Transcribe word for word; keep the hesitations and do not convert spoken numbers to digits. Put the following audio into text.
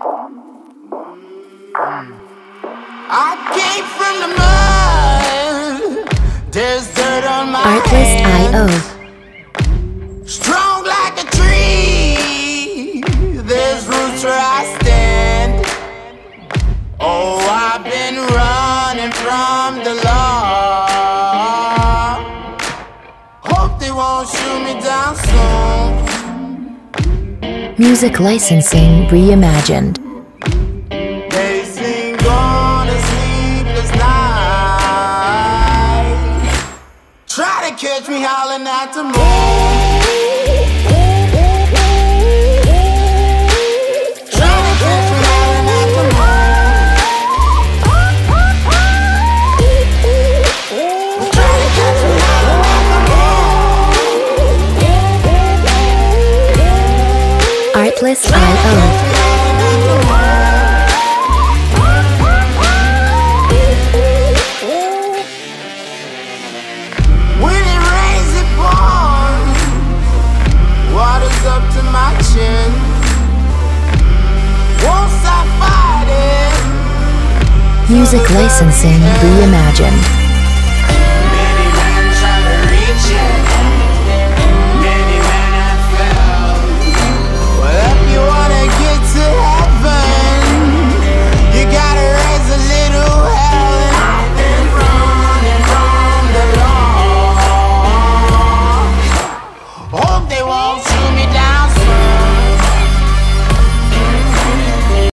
I came from the mud. There's dirt on my Artlist hands. I O. Strong like a tree. There's roots where I stand. Oh, I've been running from the law. Hope they won't shoot me down soon. Music licensing reimagined. They sing on a sleepless night. Try to catch me howling at the moon. Try to catch me howling at the moon. Try to catch me howling at the moon. Artlist I O. When it rains, it pours. Water's up to my chin. Won't stop fighting. Music licensing reimagined.